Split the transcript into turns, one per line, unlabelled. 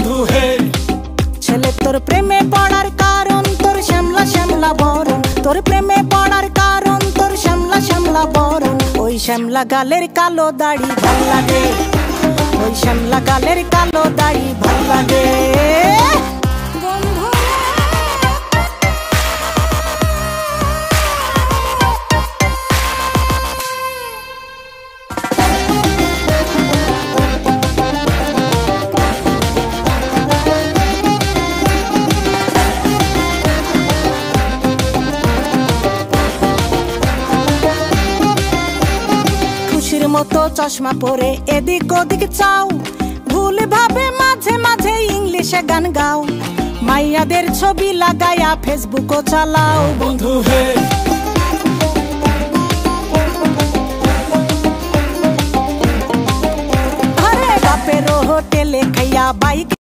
বন্ধু হে।
ছেলে তোর প্রেমে পড়ার কারণ তোর শ্যামলা শ্যামলা বরণ, তোর প্রেমে পড়ার কারণ তোর শ্যামলা শ্যামলা বরণ। ওই শ্যামলা গালের কালো দাড়ি ভাল লাগে, ওই শ্যামলা গালের কালো দাড়ি ভাল লাগে। মতো চশমা পরে এদিক ওদিক চাও, ভুল ভাবে মাঝে মাঝে ইংলিশে গান গাও, মাইয়াদের ছবি লাগায়া ফেসবুকও চালাও
বন্ধু হে।
আরে বাপের হোটেলে খাইয়া